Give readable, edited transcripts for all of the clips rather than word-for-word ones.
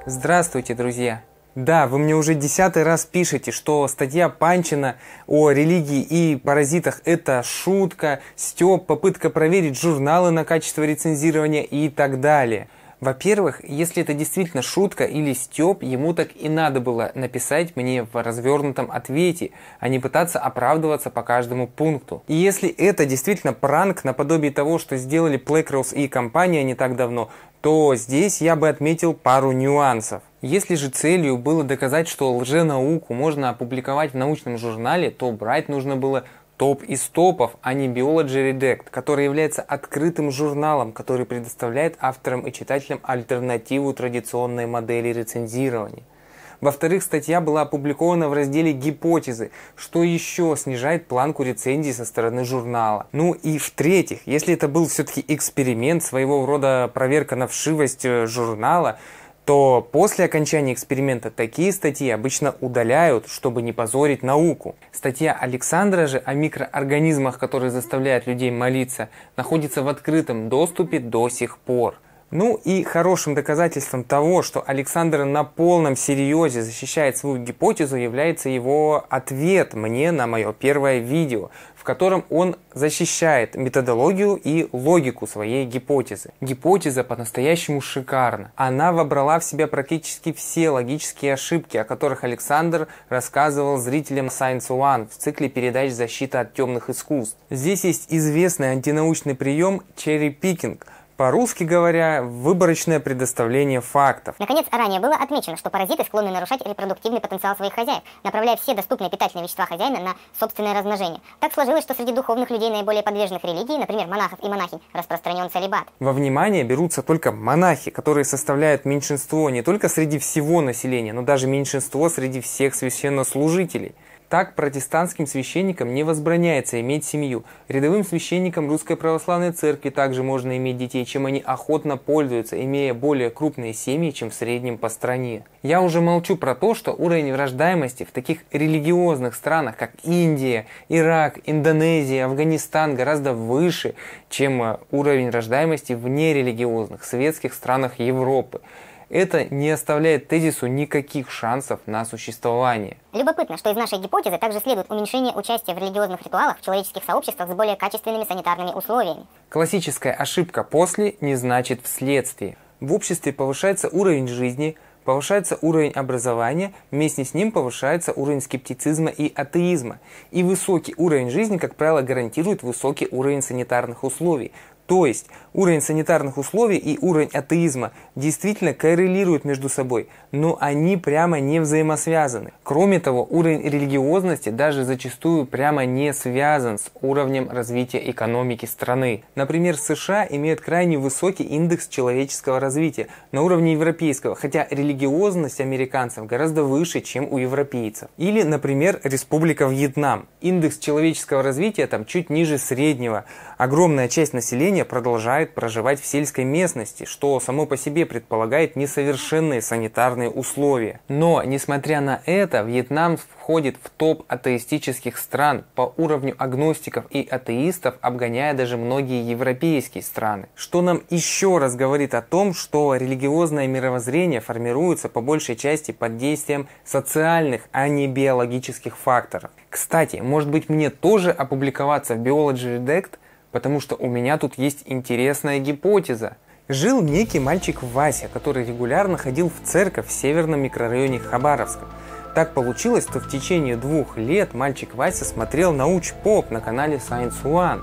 Здравствуйте, друзья! Да, вы мне уже 10-й раз пишете, что статья Панчина о религии и паразитах – это шутка, стёб, попытка проверить журналы на качество рецензирования и так далее. Во-первых, если это действительно шутка или стёб, ему так и надо было написать мне в развернутом ответе, а не пытаться оправдываться по каждому пункту. И если это действительно пранк наподобие того, что сделали Black Rose и компания не так давно, то здесь я бы отметил пару нюансов. Если же целью было доказать, что лженауку можно опубликовать в научном журнале, то брать нужно было топ из топов, а не Biology Redact, который является открытым журналом, который предоставляет авторам и читателям альтернативу традиционной модели рецензирования. Во-вторых, статья была опубликована в разделе «Гипотезы», что еще снижает планку рецензий со стороны журнала. Ну и в-третьих, если это был все-таки эксперимент, своего рода проверка на вшивость журнала, то после окончания эксперимента такие статьи обычно удаляют, чтобы не позорить науку. Статья Александра же о микроорганизмах, которые заставляют людей молиться, находится в открытом доступе до сих пор. Ну и хорошим доказательством того, что Александр на полном серьезе защищает свою гипотезу, является его ответ мне на мое первое видео, в котором он защищает методологию и логику своей гипотезы. Гипотеза по-настоящему шикарна. Она вобрала в себя практически все логические ошибки, о которых Александр рассказывал зрителям Science One в цикле передач «Защита от темных искусств». Здесь есть известный антинаучный прием cherry picking. По-русски говоря, выборочное предоставление фактов. Наконец, ранее было отмечено, что паразиты склонны нарушать репродуктивный потенциал своих хозяев, направляя все доступные питательные вещества хозяина на собственное размножение. Так сложилось, что среди духовных людей, наиболее подверженных религии, например, монахов и монахинь, распространен целибат. Во внимание берутся только монахи, которые составляют меньшинство не только среди всего населения, но даже меньшинство среди всех священнослужителей. Так, протестантским священникам не возбраняется иметь семью. Рядовым священникам Русской Православной Церкви также можно иметь детей, чем они охотно пользуются, имея более крупные семьи, чем в среднем по стране. Я уже молчу про то, что уровень рождаемости в таких религиозных странах, как Индия, Ирак, Индонезия, Афганистан, гораздо выше, чем уровень рождаемости в нерелигиозных светских странах Европы. Это не оставляет тезису никаких шансов на существование. Любопытно, что из нашей гипотезы также следует уменьшение участия в религиозных ритуалах в человеческих сообществах с более качественными санитарными условиями. Классическая ошибка «после» не значит «вследствие». В обществе повышается уровень жизни, повышается уровень образования, вместе с ним повышается уровень скептицизма и атеизма. И высокий уровень жизни, как правило, гарантирует высокий уровень санитарных условий. То есть уровень санитарных условий и уровень атеизма действительно коррелируют между собой, но они прямо не взаимосвязаны. Кроме того, уровень религиозности даже зачастую прямо не связан с уровнем развития экономики страны. Например, США имеют крайне высокий индекс человеческого развития на уровне европейского, хотя религиозность американцев гораздо выше, чем у европейцев. Или, например, Республика Вьетнам. Индекс человеческого развития там чуть ниже среднего. Огромная часть населения продолжает проживать в сельской местности, что само по себе предполагает несовершенные санитарные условия. Но, несмотря на это, Вьетнам входит в топ атеистических стран по уровню агностиков и атеистов, обгоняя даже многие европейские страны. Что нам еще раз говорит о том, что религиозное мировоззрение формируется по большей части под действием социальных, а не биологических факторов. Кстати, может быть, мне тоже опубликоваться в Biology Redact, потому что у меня тут есть интересная гипотеза. Жил некий мальчик Вася, который регулярно ходил в церковь в северном микрорайоне Хабаровска. Так получилось, что в течение 2 лет мальчик Вася смотрел научпоп на канале Science One.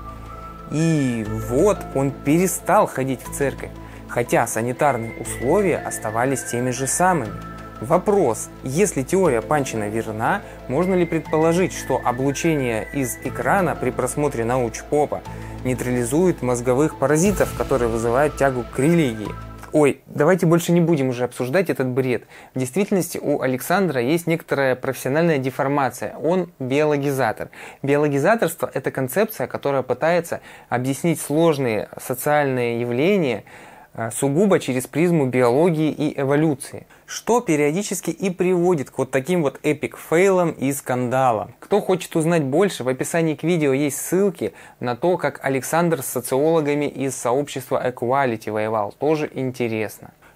И вот он перестал ходить в церковь, хотя санитарные условия оставались теми же самыми. Вопрос: если теория Панчина верна, можно ли предположить, что облучение из экрана при просмотре научпопа нейтрализует мозговых паразитов, которые вызывают тягу к религии? Ой, давайте больше не будем уже обсуждать этот бред. В действительности у Александра есть некоторая профессиональная деформация. Он биологизатор. Биологизаторство – это концепция, которая пытается объяснить сложные социальные явления сугубо через призму биологии и эволюции, что периодически и приводит к вот таким вот эпик-фейлам и скандалам. Кто хочет узнать больше, в описании к видео есть ссылки на то, как Александр с социологами из сообщества Equality воевал, тоже интересно.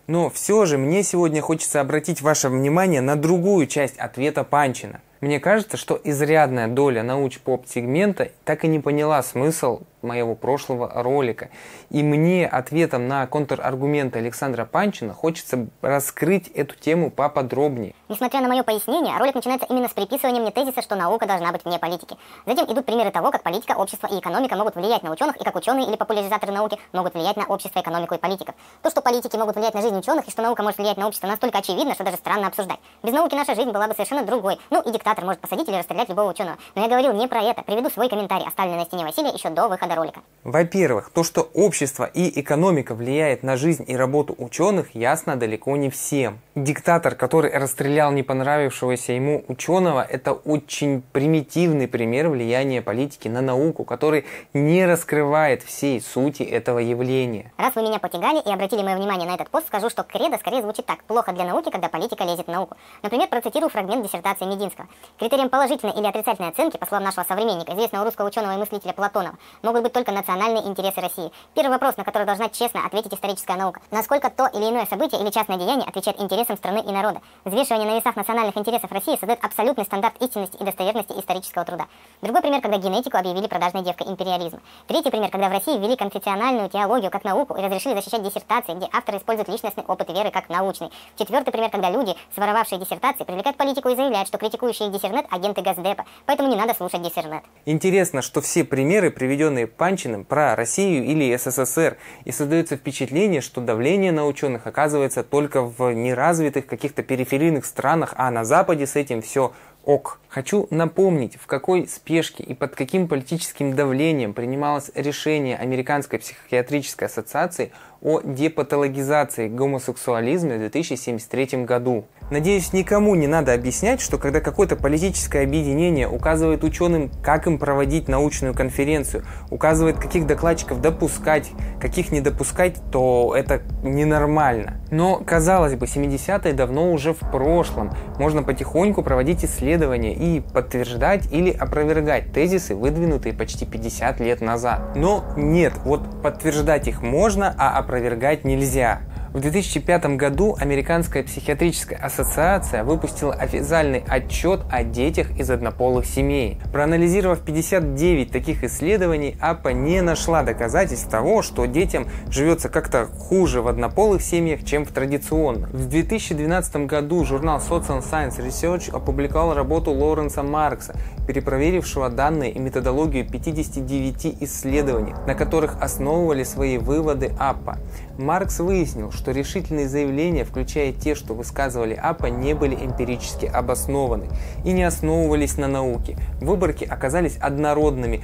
Но все же мне сегодня хочется обратить ваше внимание на другую часть ответа Панчина. Мне кажется, что изрядная доля науч-поп-сегмента так и не поняла смысл моего прошлого ролика. И мне ответом на контраргументы Александра Панчина хочется раскрыть эту тему поподробнее. Несмотря на мое пояснение, ролик начинается именно с приписывания мне тезиса, что наука должна быть вне политики. Затем идут примеры того, как политика, общество и экономика могут влиять на ученых, и как ученые или популяризаторы науки могут влиять на общество, экономику и политиков. То, что политики могут влиять на жизнь ученых и что наука может влиять на общество, настолько очевидно, что даже странно обсуждать. Без науки наша жизнь была бы совершенно другой. Ну и диктатор может посадить или расстрелять любого ученого. Но я говорил не про это. Приведу свой комментарий, оставленный на стене Василия еще до выхода ролика. Во-первых, то, что общество и экономика влияет на жизнь и работу ученых, ясно далеко не всем. Диктатор, который расстрелял не понравившегося ему ученого, это очень примитивный пример влияния политики на науку, который не раскрывает всей сути этого явления. Раз вы меня потягали и обратили мое внимание на этот пост, скажу, что кредо скорее звучит так: плохо для науки, когда политика лезет в науку. Например, процитирую фрагмент диссертации Мединского. Критерием положительной или отрицательной оценки, по словам нашего современника, известного русского ученого и мыслителя Платонова, могут быть только национальные интересы России. Первый вопрос, на который должна честно ответить историческая наука: насколько то или иное событие или частное деяние отвечает интересам страны и народа. Взвешивание на весах национальных интересов России создает абсолютный стандарт истинности и достоверности исторического труда. Другой пример, когда генетику объявили продажной девкой империализма. Третий пример, когда в России ввели конфессиональную теологию как науку и разрешили защищать диссертации, где авторы используют личностный опыт веры как научный. Четвертый пример, когда люди, своровавшие диссертации, привлекают политику и заявляют, что критикующие их диссернет – агенты Госдепа, поэтому не надо слушать диссернет. Интересно, что все примеры, приведенные Панчиным, про Россию или СССР, и создается впечатление, что давление на ученых оказывается только в неразвитых каких-то периферийных странах, а на Западе с этим все ок. Хочу напомнить, в какой спешке и под каким политическим давлением принималось решение Американской психиатрической ассоциации о депатологизации гомосексуализма в 2073 году. Надеюсь, никому не надо объяснять, что когда какое-то политическое объединение указывает ученым, как им проводить научную конференцию, указывает, каких докладчиков допускать, каких не допускать, то это ненормально. Но, казалось бы, 70-е давно уже в прошлом. Можно потихоньку проводить исследования и подтверждать или опровергать тезисы, выдвинутые почти 50 лет назад. Но нет, вот подтверждать их можно, а опровергать нельзя. В 2005 году Американская психиатрическая ассоциация выпустила официальный отчет о детях из однополых семей. Проанализировав 59 таких исследований, АПА не нашла доказательств того, что детям живется как-то хуже в однополых семьях, чем в традиционных. В 2012 году журнал Social Science Research опубликовал работу Лоуренса Маркса, перепроверившего данные и методологию 59 исследований, на которых основывали свои выводы АПА. Маркс выяснил, что решительные заявления, включая те, что высказывали АПА, не были эмпирически обоснованы и не основывались на науке. Выборки оказались однородными.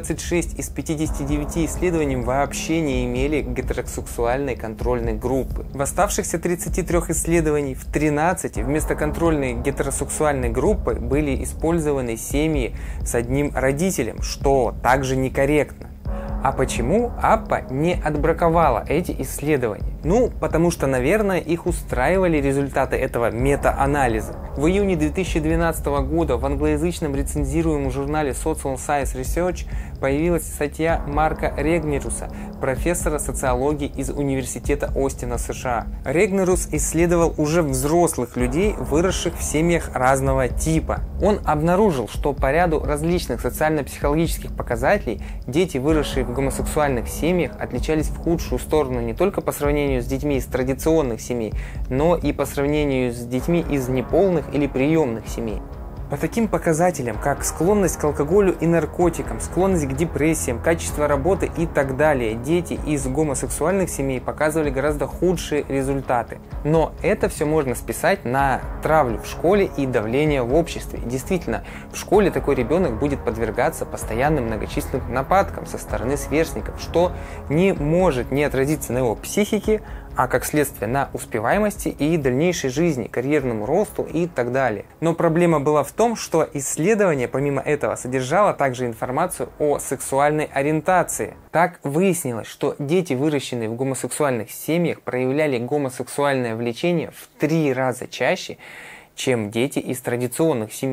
26 из 59 исследований вообще не имели гетеросексуальной контрольной группы. В оставшихся 33 исследований в 13 вместо контрольной гетеросексуальной группы были использованы семьи с одним родителем, что также некорректно. А почему АПА не отбраковала эти исследования? Ну, потому что, наверное, их устраивали результаты этого мета-анализа. В июне 2012 года в англоязычном рецензируемом журнале Social Science Research появилась статья Марка Регнеруса, профессора социологии из Университета Остина, США. Регнерус исследовал уже взрослых людей, выросших в семьях разного типа. Он обнаружил, что по ряду различных социально-психологических показателей дети, выросшие в гомосексуальных семьях, отличались в худшую сторону не только по сравнению с детьми из традиционных семей, но и по сравнению с детьми из неполных или приемных семей. По таким показателям, как склонность к алкоголю и наркотикам, склонность к депрессиям, качество работы и так далее, дети из гомосексуальных семей показывали гораздо худшие результаты. Но это все можно списать на травлю в школе и давление в обществе. Действительно, в школе такой ребенок будет подвергаться постоянным многочисленным нападкам со стороны сверстников, что не может не отразиться на его психике, а как следствие на успеваемости и дальнейшей жизни, карьерному росту и так далее. Но проблема была в том, что исследование помимо этого содержало также информацию о сексуальной ориентации. Так выяснилось, что дети, выращенные в гомосексуальных семьях, проявляли гомосексуальное влечение в 3 раза чаще, чем дети из традиционных семей.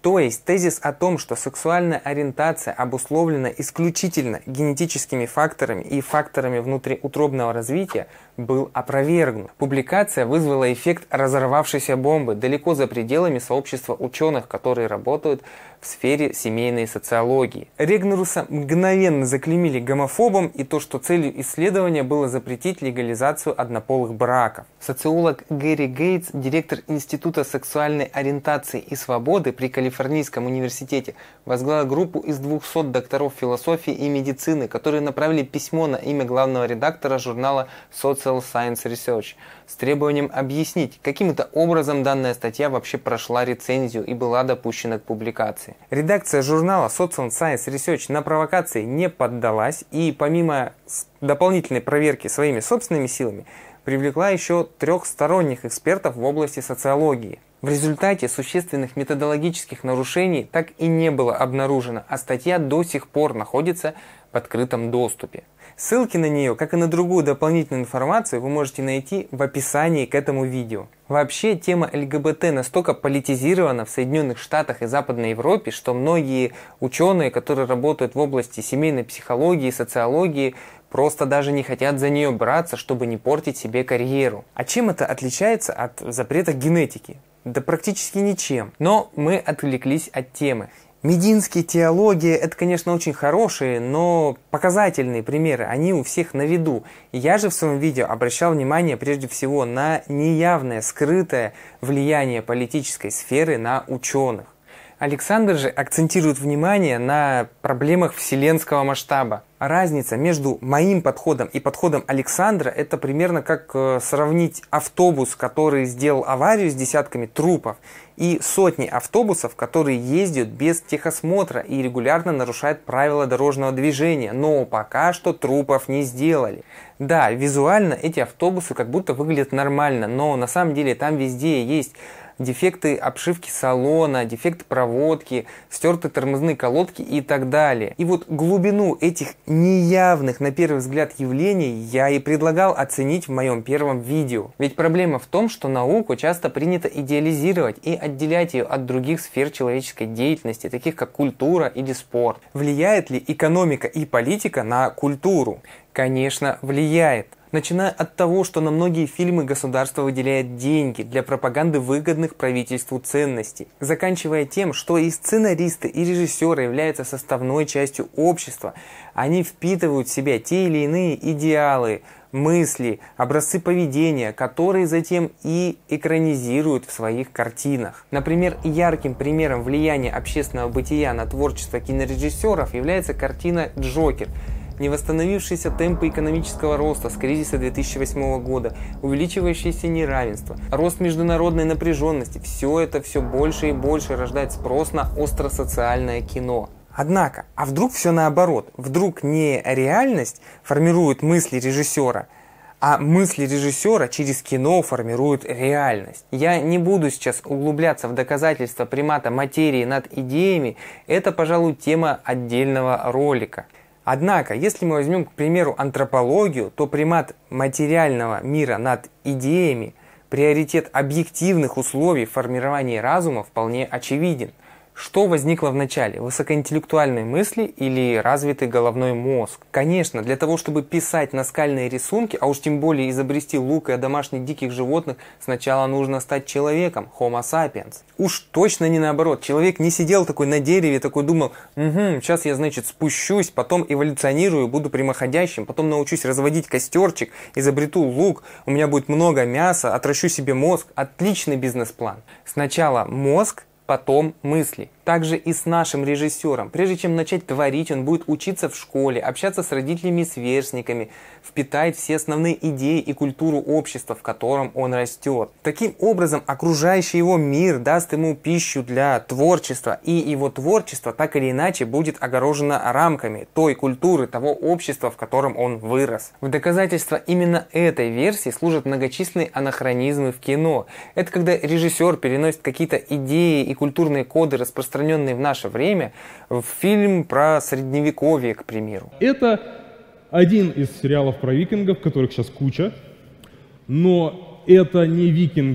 То есть тезис о том, что сексуальная ориентация обусловлена исключительно генетическими факторами и факторами внутриутробного развития, был опровергнут. Публикация вызвала эффект разорвавшейся бомбы далеко за пределами сообщества ученых, которые работают в сфере семейной социологии. Регнеруса мгновенно заклеймили гомофобом, и то, что целью исследования было запретить легализацию однополых браков. Социолог Гэри Гейтс, директор Института сексуальной ориентации и свободы при Калифорнийском университете, возглавил группу из 200 докторов философии и медицины, которые направили письмо на имя главного редактора журнала Social Science Research с требованием объяснить, каким это образом данная статья вообще прошла рецензию и была допущена к публикации. Редакция журнала Social Science Research на провокации не поддалась и помимо дополнительной проверки своими собственными силами привлекла еще 3 сторонних экспертов в области социологии. В результате существенных методологических нарушений так и не было обнаружено, а статья до сих пор находится в открытом доступе. Ссылки на нее, как и на другую дополнительную информацию, вы можете найти в описании к этому видео. Вообще, тема ЛГБТ настолько политизирована в Соединенных Штатах и Западной Европе, что многие ученые, которые работают в области семейной психологии и социологии, просто даже не хотят за нее браться, чтобы не портить себе карьеру. А чем это отличается от запрета генетики? Да практически ничем. Но мы отвлеклись от темы. Мединские, теология – это, конечно, очень хорошие, но показательные примеры, они у всех на виду. Я же в своем видео обращал внимание прежде всего на неявное, скрытое влияние политической сферы на ученых. Александр же акцентирует внимание на проблемах вселенского масштаба. Разница между моим подходом и подходом Александра – это примерно как сравнить автобус, который сделал аварию с десятками трупов, и сотни автобусов, которые ездят без техосмотра и регулярно нарушают правила дорожного движения, но пока что трупов не сделали. Да, визуально эти автобусы как будто выглядят нормально, но на самом деле там везде есть дефекты обшивки салона, дефекты проводки, стертые тормозные колодки и так далее. И вот глубину этих неявных на первый взгляд явлений я и предлагал оценить в моем первом видео. Ведь проблема в том, что науку часто принято идеализировать и отделять ее от других сфер человеческой деятельности, таких как культура или спорт. Влияет ли экономика и политика на культуру? Конечно, влияет. Начиная от того, что на многие фильмы государство выделяет деньги для пропаганды выгодных правительству ценностей, заканчивая тем, что и сценаристы, и режиссеры являются составной частью общества. Они впитывают в себя те или иные идеалы, мысли, образцы поведения, которые затем и экранизируют в своих картинах. Например, ярким примером влияния общественного бытия на творчество кинорежиссеров является картина «Джокер». Невосстановившиеся темпы экономического роста с кризиса 2008 года, увеличивающееся неравенство, рост международной напряженности – все это все больше и больше рождает спрос на остросоциальное кино. Однако, а вдруг все наоборот? Вдруг не реальность формирует мысли режиссера, а мысли режиссера через кино формируют реальность. Я не буду сейчас углубляться в доказательства примата материи над идеями, это, пожалуй, тема отдельного ролика. Однако, если мы возьмем, к примеру, антропологию, то примат материального мира над идеями, приоритет объективных условий формирования разума вполне очевиден. Что возникло в начале? Высокоинтеллектуальные мысли или развитый головной мозг? Конечно, для того, чтобы писать наскальные рисунки, а уж тем более изобрести лук и домашних диких животных, сначала нужно стать человеком, Homo sapiens. Уж точно не наоборот. Человек не сидел такой на дереве, такой думал, сейчас я, значит, спущусь, потом эволюционирую, буду прямоходящим, потом научусь разводить костерчик, изобрету лук, у меня будет много мяса, отращу себе мозг. Отличный бизнес-план. Сначала мозг, потом мысли. Также и с нашим режиссером. Прежде чем начать творить, он будет учиться в школе, общаться с родителями и сверстниками, впитает все основные идеи и культуру общества, в котором он растет. Таким образом, окружающий его мир даст ему пищу для творчества, и его творчество так или иначе будет огорожено рамками той культуры, того общества, в котором он вырос. В доказательство именно этой версии служат многочисленные анахронизмы в кино. Это когда режиссер переносит какие-то идеи и культурные коды, распространенные в наше время, в фильм про средневековье, к примеру. Это один из сериалов про викингов, которых сейчас куча, но это не викинги.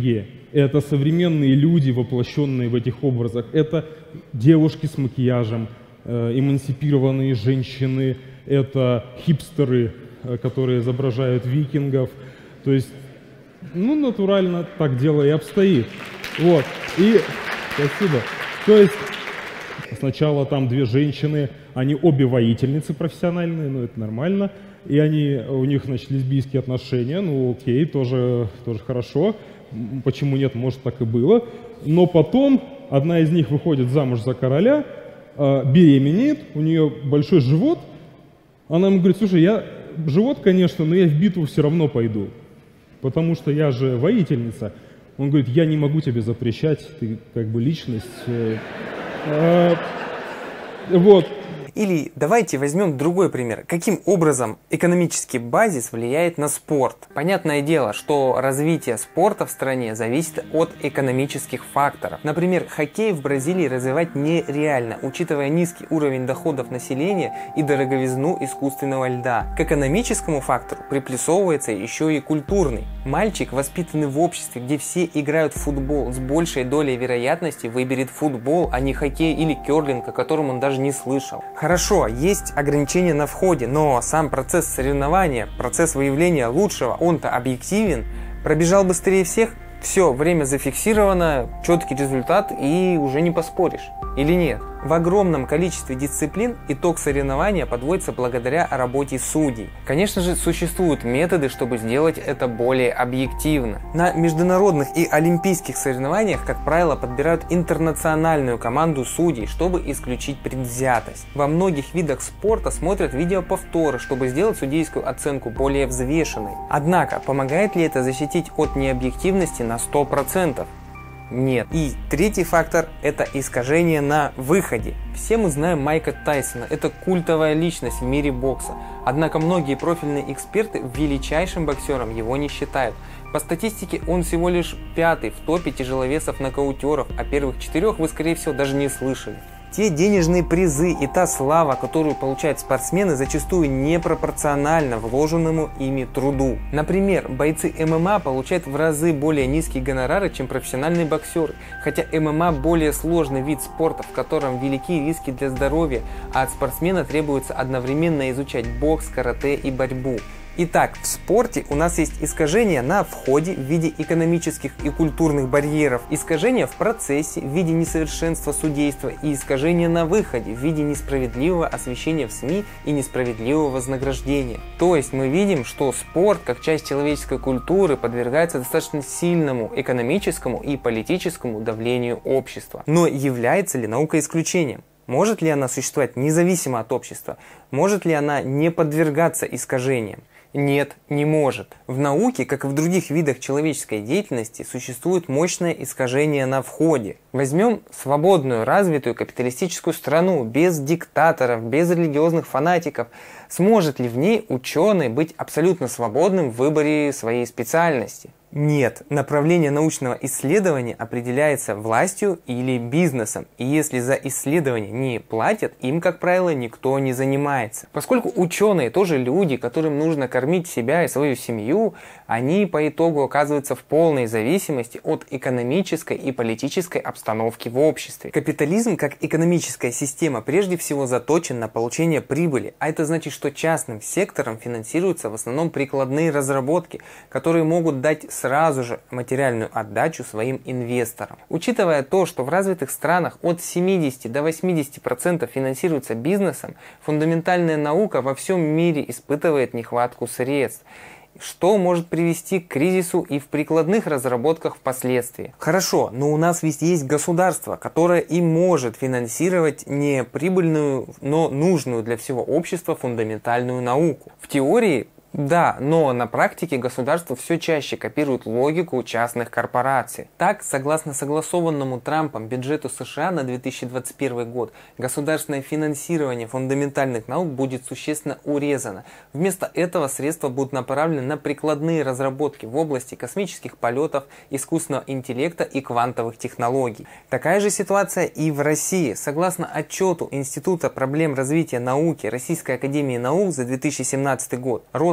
это современные люди, воплощенные в этих образах, это девушки с макияжем, эмансипированные женщины, это хипстеры, которые изображают викингов. То есть, ну, натурально так дело и обстоит. Вот. И, спасибо. То есть, сначала там две женщины, они обе воительницы профессиональные, ну, это нормально. И у них, значит, лесбийские отношения, ну, окей, тоже хорошо. Почему нет, может, так и было. Но потом одна из них выходит замуж за короля, беременеет, у нее большой живот. Она ему говорит: слушай, живот, конечно, но я в битву все равно пойду, потому что я же воительница. Он говорит: я не могу тебе запрещать, ты как бы личность. Вот. Или давайте возьмем другой пример. Каким образом экономический базис влияет на спорт? Понятное дело, что развитие спорта в стране зависит от экономических факторов. Например, хоккей в Бразилии развивать нереально, учитывая низкий уровень доходов населения и дороговизну искусственного льда. К экономическому фактору приплюсовывается еще и культурный. Мальчик, воспитанный в обществе, где все играют в футбол, с большей долей вероятности выберет футбол, а не хоккей или керлинг, о котором он даже не слышал. Хорошо, есть ограничения на входе, но сам процесс соревнования, процесс выявления лучшего, он-то объективен. Пробежал быстрее всех, все, время зафиксировано, четкий результат и уже не поспоришь. Или нет? В огромном количестве дисциплин итог соревнования подводится благодаря работе судей. Конечно же, существуют методы, чтобы сделать это более объективно. На международных и олимпийских соревнованиях, как правило, подбирают интернациональную команду судей, чтобы исключить предвзятость. Во многих видах спорта смотрят видеоповторы, чтобы сделать судейскую оценку более взвешенной. Однако, помогает ли это защитить от необъективности на 100%? Нет. И третий фактор – это искажение на выходе. Все мы знаем Майка Тайсона, это культовая личность в мире бокса. Однако многие профильные эксперты величайшим боксером его не считают. По статистике он всего лишь 5-й в топе тяжеловесов-нокаутеров, а первых 4 вы, скорее всего, даже не слышали. Те денежные призы и та слава, которую получают спортсмены, зачастую непропорциональна вложенному ими труду. Например, бойцы ММА получают в разы более низкие гонорары, чем профессиональные боксеры, хотя ММА более сложный вид спорта, в котором велики риски для здоровья, а от спортсмена требуется одновременно изучать бокс, карате и борьбу. Итак, в спорте у нас есть искажения на входе в виде экономических и культурных барьеров, искажения в процессе в виде несовершенства судейства и искажения на выходе в виде несправедливого освещения в СМИ и несправедливого вознаграждения. То есть мы видим, что спорт, как часть человеческой культуры, подвергается достаточно сильному экономическому и политическому давлению общества. Но является ли наука исключением? Может ли она существовать независимо от общества? Может ли она не подвергаться искажениям? Нет, не может. В науке, как и в других видах человеческой деятельности, существует мощное искажение на входе. Возьмем свободную, развитую капиталистическую страну, без диктаторов, без религиозных фанатиков. Сможет ли в ней ученый быть абсолютно свободным в выборе своей специальности? Нет, направление научного исследования определяется властью или бизнесом, и если за исследование не платят, им, как правило, никто не занимается. Поскольку ученые тоже люди, которым нужно кормить себя и свою семью, они по итогу оказываются в полной зависимости от экономической и политической обстановки в обществе. Капитализм как экономическая система прежде всего заточен на получение прибыли, а это значит, что частным сектором финансируются в основном прикладные разработки, которые могут дать сразу же материальную отдачу своим инвесторам. Учитывая то, что в развитых странах от 70 до 80% финансируется бизнесом, фундаментальная наука во всем мире испытывает нехватку средств, что может привести к кризису и в прикладных разработках впоследствии. Хорошо, но у нас ведь есть государство, которое и может финансировать не прибыльную, но нужную для всего общества фундаментальную науку. В теории да, но на практике государство все чаще копирует логику частных корпораций. Так, согласно согласованному Трампом бюджету США на 2021 год, государственное финансирование фундаментальных наук будет существенно урезано. Вместо этого средства будут направлены на прикладные разработки в области космических полетов, искусственного интеллекта и квантовых технологий. Такая же ситуация и в России. Согласно отчету Института проблем развития науки Российской академии наук за 2017 год, рост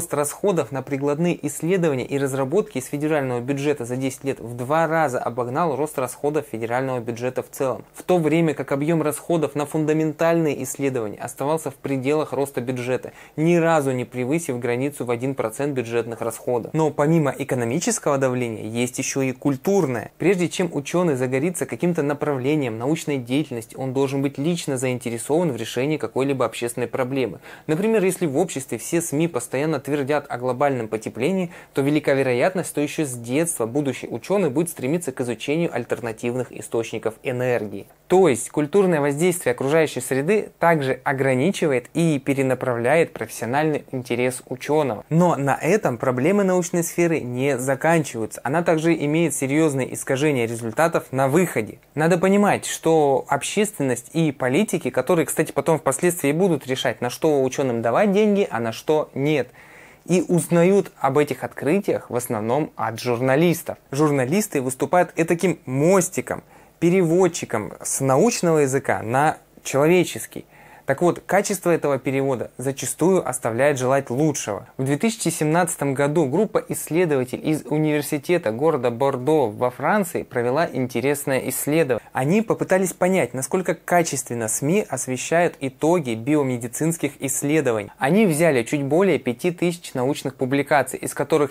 рост расходов на прикладные исследования и разработки из федерального бюджета за 10 лет в 2 раза обогнал рост расходов федерального бюджета в целом, в то время как объем расходов на фундаментальные исследования оставался в пределах роста бюджета, ни разу не превысив границу в 1% бюджетных расходов. Но помимо экономического давления есть еще и культурное. Прежде чем ученый загорится каким-то направлением научной деятельности, он должен быть лично заинтересован в решении какой-либо общественной проблемы. Например, если в обществе все СМИ постоянно твердят о глобальном потеплении, то велика вероятность, что еще с детства будущий ученый будет стремиться к изучению альтернативных источников энергии. То есть культурное воздействие окружающей среды также ограничивает и перенаправляет профессиональный интерес ученого. Но на этом проблемы научной сферы не заканчиваются. Она также имеет серьезные искажения результатов на выходе. Надо понимать, что общественность и политики, которые, кстати, потом впоследствии будут решать, на что ученым давать деньги, а на что нет, и узнают об этих открытиях в основном от журналистов. Журналисты выступают таким мостиком, переводчиком с научного языка на человеческий. Так вот, качество этого перевода зачастую оставляет желать лучшего. В 2017 году группа исследователей из университета города Бордо во Франции провела интересное исследование. Они попытались понять, насколько качественно СМИ освещают итоги биомедицинских исследований. Они взяли чуть более 5000 научных публикаций, из которых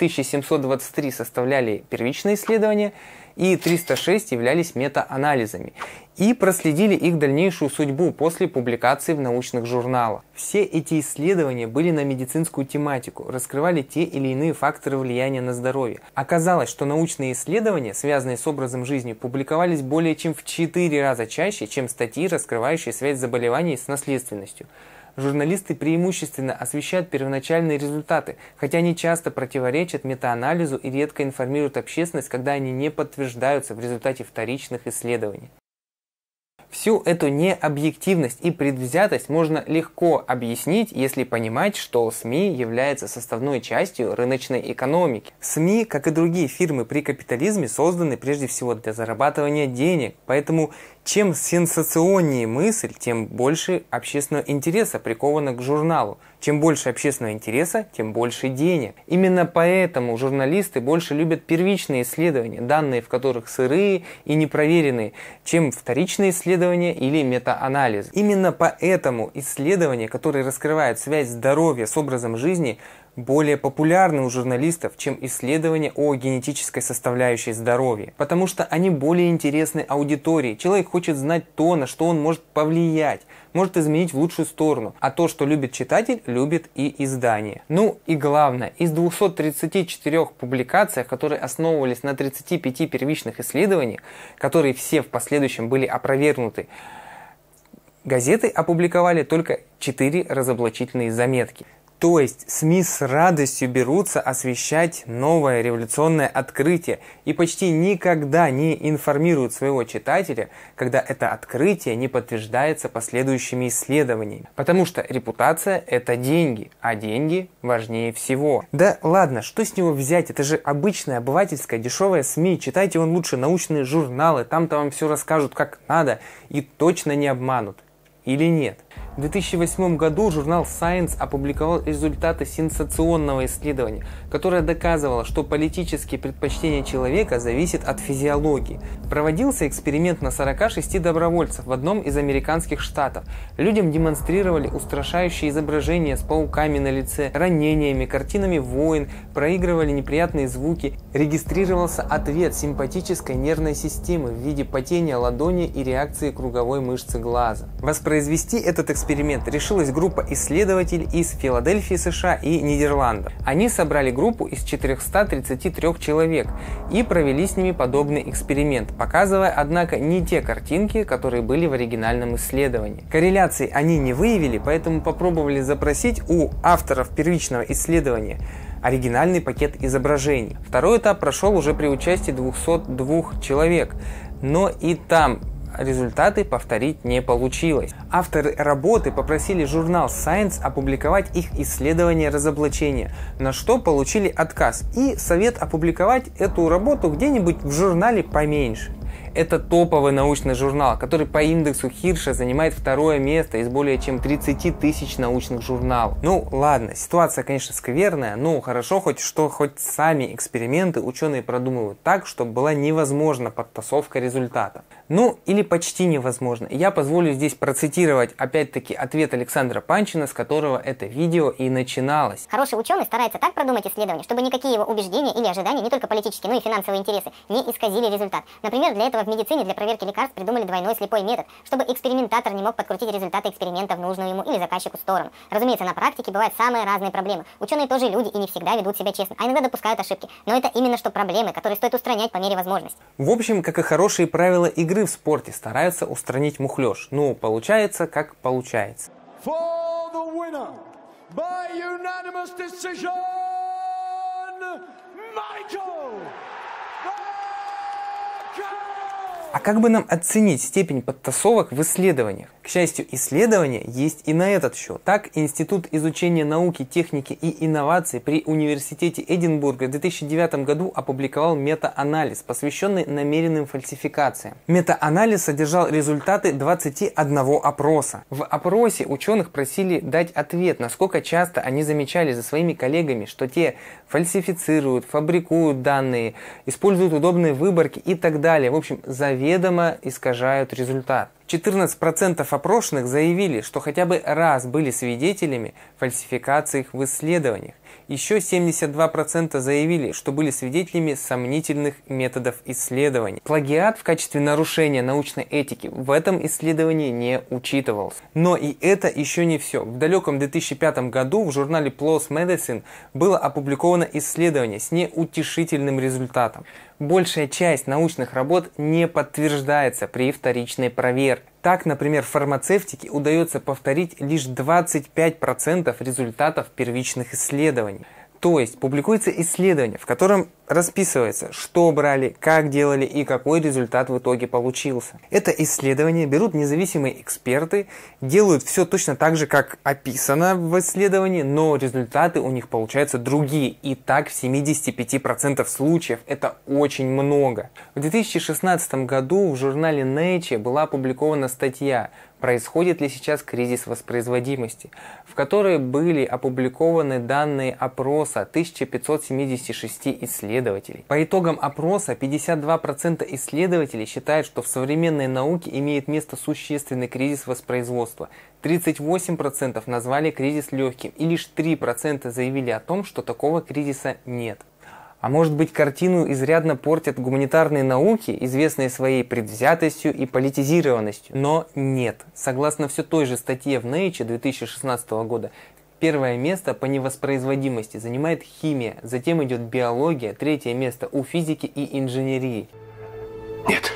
4723 составляли первичные исследования, и 306 являлись мета-анализами, и проследили их дальнейшую судьбу после публикации в научных журналах. Все эти исследования были на медицинскую тематику, раскрывали те или иные факторы влияния на здоровье. Оказалось, что научные исследования, связанные с образом жизни, публиковались более чем в 4 раза чаще, чем статьи, раскрывающие связь заболеваний с наследственностью. Журналисты преимущественно освещают первоначальные результаты, хотя они часто противоречат метаанализу и редко информируют общественность, когда они не подтверждаются в результате вторичных исследований. Всю эту необъективность и предвзятость можно легко объяснить, если понимать, что СМИ являются составной частью рыночной экономики. СМИ, как и другие фирмы при капитализме, созданы прежде всего для зарабатывания денег, поэтому чем сенсационнее мысль, тем больше общественного интереса приковано к журналу. Чем больше общественного интереса, тем больше денег. Именно поэтому журналисты больше любят первичные исследования, данные в которых сырые и непроверенные, чем вторичные исследования или метаанализ. Именно поэтому исследования, которые раскрывают связь здоровья с образом жизни, более популярны у журналистов, чем исследования о генетической составляющей здоровья. Потому что они более интересны аудитории. Человек хочет знать то, на что он может повлиять, может изменить в лучшую сторону. А то, что любит читатель, любит и издание. Ну и главное, из 234 публикаций, которые основывались на 35 первичных исследованиях, которые все в последующем были опровергнуты, газеты опубликовали только 4 разоблачительные заметки. То есть СМИ с радостью берутся освещать новое революционное открытие и почти никогда не информируют своего читателя, когда это открытие не подтверждается последующими исследованиями. Потому что репутация – это деньги, а деньги важнее всего. Да ладно, что с него взять? Это же обычная обывательская дешевая СМИ. Читайте вон лучше научные журналы, там-то вам все расскажут как надо и точно не обманут. Или нет? В 2008 году журнал Science опубликовал результаты сенсационного исследования, которое доказывало, что политические предпочтения человека зависят от физиологии. Проводился эксперимент на 46 добровольцев в одном из американских штатов. Людям демонстрировали устрашающие изображения с пауками на лице, ранениями, картинами войн, проигрывали неприятные звуки. Регистрировался ответ симпатической нервной системы в виде потения ладони и реакции круговой мышцы глаза. Воспроизвести этот эксперимент решилась группа исследователей из Филадельфии, США и Нидерландов. Они собрали группу из 433 человек и провели с ними подобный эксперимент, показывая, однако, не те картинки, которые были в оригинальном исследовании. Корреляции они не выявили, поэтому попробовали запросить у авторов первичного исследования оригинальный пакет изображений. Второй этап прошел уже при участии 202 человек, но и там результаты повторить не получилось. Авторы работы попросили журнал Science опубликовать их исследование разоблачения, на что получили отказ и совет опубликовать эту работу где-нибудь в журнале поменьше. Это топовый научный журнал, который по индексу Хирша занимает второе место из более чем 30 тысяч научных журналов. Ну ладно, ситуация, конечно, скверная, но хорошо хоть сами эксперименты ученые продумывают так, чтобы была невозможна подтасовка результатов. Ну или почти невозможно. Я позволю здесь процитировать опять-таки ответ Александра Панчина, с которого это видео и начиналось. Хороший ученый старается так продумать исследование, чтобы никакие его убеждения или ожидания, не только политические, но и финансовые интересы, не исказили результат. Например, для этого в медицине для проверки лекарств придумали двойной слепой метод, чтобы экспериментатор не мог подкрутить результаты эксперимента в нужную ему или заказчику сторону. Разумеется, на практике бывают самые разные проблемы. Ученые тоже люди и не всегда ведут себя честно, а иногда допускают ошибки. Но это именно что проблемы, которые стоит устранять по мере возможности. В общем, как и хорошие правила игры в спорте, стараются устранить мухлёж. Ну, получается, как получается. А как бы нам оценить степень подтасовок в исследованиях? К счастью, исследования есть и на этот счет. Так, Институт изучения науки, техники и инноваций при Университете Эдинбурга в 2009 году опубликовал мета-анализ, посвященный намеренным фальсификациям. Мета-анализ содержал результаты 21 опроса. В опросе ученых просили дать ответ, насколько часто они замечали за своими коллегами, что те фальсифицируют, фабрикуют данные, используют удобные выборки и так далее. В общем, заведомо искажают результат. 14% опрошенных заявили, что хотя бы раз были свидетелями фальсификаций в исследованиях. Еще 72% заявили, что были свидетелями сомнительных методов исследований. Плагиат в качестве нарушения научной этики в этом исследовании не учитывался. Но и это еще не все. В далеком 2005 году в журнале PLOS Medicine было опубликовано исследование с неутешительным результатом. Большая часть научных работ не подтверждается при вторичной проверке. Так, например, в фармацевтике удается повторить лишь 25% результатов первичных исследований. То есть публикуется исследование, в котором расписывается, что брали, как делали и какой результат в итоге получился. Это исследование берут независимые эксперты, делают все точно так же, как описано в исследовании, но результаты у них получаются другие. И так в 75% случаев. Это очень много. В 2016 году в журнале Nature была опубликована статья «Происходит ли сейчас кризис воспроизводимости?», в которой были опубликованы данные опроса 1576 исследователей. По итогам опроса 52% исследователей считают, что в современной науке имеет место существенный кризис воспроизводства. 38% назвали кризис легким, и лишь 3% заявили о том, что такого кризиса нет. А может быть, картину изрядно портят гуманитарные науки, известные своей предвзятостью и политизированностью? Но нет. Согласно все той же статье в Nature 2016 года, первое место по невоспроизводимости занимает химия, затем идет биология, третье место у физики и инженерии. Нет,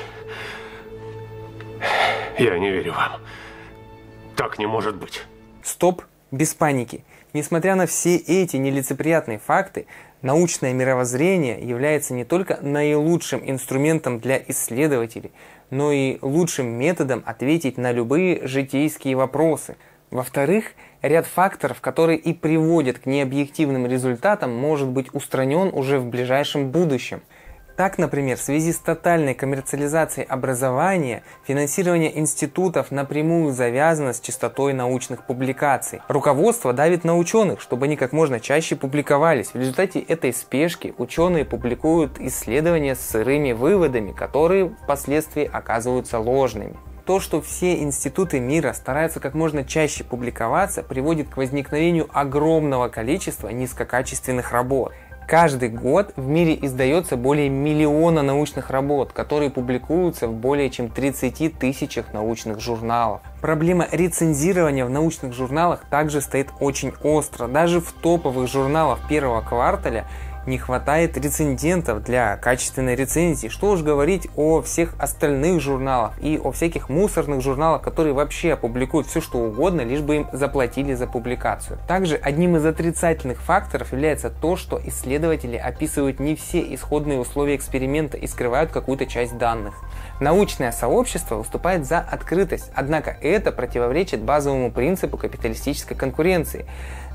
я не верю вам. Так не может быть. Стоп, без паники. Несмотря на все эти нелицеприятные факты, научное мировоззрение является не только наилучшим инструментом для исследователей, но и лучшим методом ответить на любые житейские вопросы. Во-вторых, ряд факторов, которые и приводят к необъективным результатам, может быть устранен уже в ближайшем будущем. Так, например, в связи с тотальной коммерциализацией образования, финансирование институтов напрямую завязано с частотой научных публикаций. Руководство давит на ученых, чтобы они как можно чаще публиковались. В результате этой спешки ученые публикуют исследования с сырыми выводами, которые впоследствии оказываются ложными. То, что все институты мира стараются как можно чаще публиковаться, приводит к возникновению огромного количества низкокачественных работ. Каждый год в мире издается более 1 миллиона научных работ, которые публикуются в более чем 30 тысячах научных журналов. Проблема рецензирования в научных журналах также стоит очень остро. Даже в топовых журналах первого квартала не хватает рецензентов для качественной рецензии. Что уж говорить о всех остальных журналах и о всяких мусорных журналах, которые вообще опубликуют все что угодно, лишь бы им заплатили за публикацию. Также одним из отрицательных факторов является то, что исследователи описывают не все исходные условия эксперимента и скрывают какую-то часть данных. Научное сообщество выступает за открытость, однако это противоречит базовому принципу капиталистической конкуренции.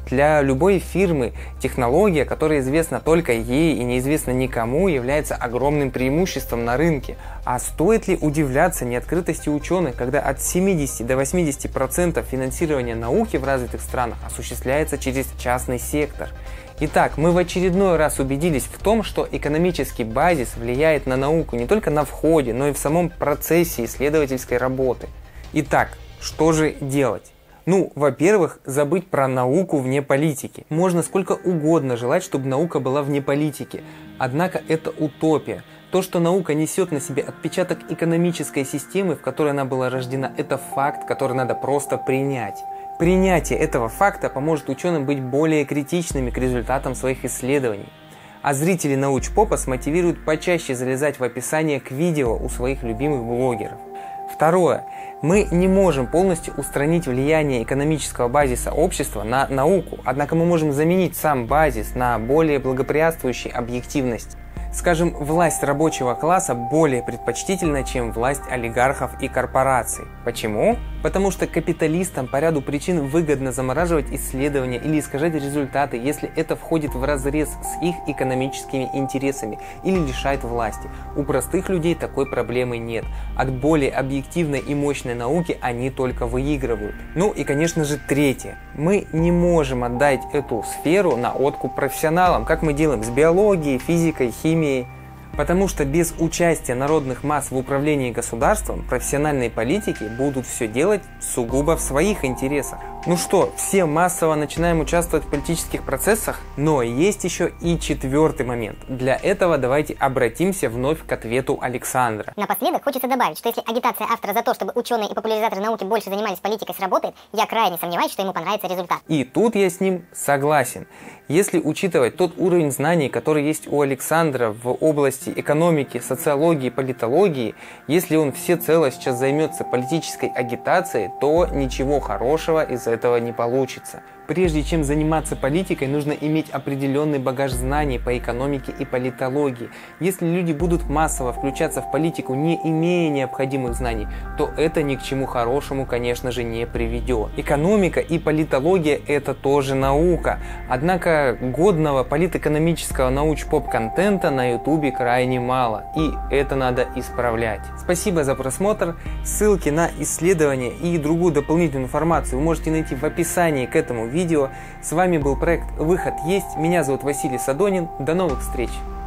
Для любой фирмы технология, которая известна только ей и неизвестна никому, является огромным преимуществом на рынке. А стоит ли удивляться неоткрытости ученых, когда от 70 до 80% финансирования науки в развитых странах осуществляется через частный сектор? Итак, мы в очередной раз убедились в том, что экономический базис влияет на науку не только на входе, но и в самом процессе исследовательской работы. Итак, что же делать? Ну, во-первых, забыть про науку вне политики. Можно сколько угодно желать, чтобы наука была вне политики. Однако это утопия. То, что наука несет на себе отпечаток экономической системы, в которой она была рождена, это факт, который надо просто принять. Принятие этого факта поможет ученым быть более критичными к результатам своих исследований. А зрители научпопа смотивируют почаще залезать в описание к видео у своих любимых блогеров. Второе. Мы не можем полностью устранить влияние экономического базиса общества на науку, однако мы можем заменить сам базис на более благоприятствующий объективность. Скажем, власть рабочего класса более предпочтительна, чем власть олигархов и корпораций. Почему? Потому что капиталистам по ряду причин выгодно замораживать исследования или искажать результаты, если это входит вразрез с их экономическими интересами или лишает власти. У простых людей такой проблемы нет. От более объективной и мощной науки они только выигрывают. Ну и, конечно же, третье. Мы не можем отдать эту сферу на откуп профессионалам, как мы делаем с биологией, физикой, химией. Потому что без участия народных масс в управлении государством профессиональные политики будут все делать сугубо в своих интересах. Ну что, все массово начинаем участвовать в политических процессах? Но есть еще и четвертый момент. Для этого давайте обратимся вновь к ответу Александра. Напоследок хочется добавить, что если агитация автора за то, чтобы ученые и популяризаторы науки больше занимались политикой, сработает, я крайне сомневаюсь, что ему понравится результат. И тут я с ним согласен. Если учитывать тот уровень знаний, который есть у Александра в области экономики, социологии, политологии, если он всецело сейчас займется политической агитацией, то ничего хорошего из этого не получится. Прежде чем заниматься политикой, нужно иметь определенный багаж знаний по экономике и политологии. Если люди будут массово включаться в политику, не имея необходимых знаний, то это ни к чему хорошему, конечно же, не приведет. Экономика и политология – это тоже наука. Однако годного политэкономического научпоп-контента на ютубе крайне мало, и это надо исправлять. Спасибо за просмотр. Ссылки на исследования и другую дополнительную информацию вы можете найти в описании к этому видео. С вами был проект «Выход есть». Меня зовут Василий Садонин. До новых встреч!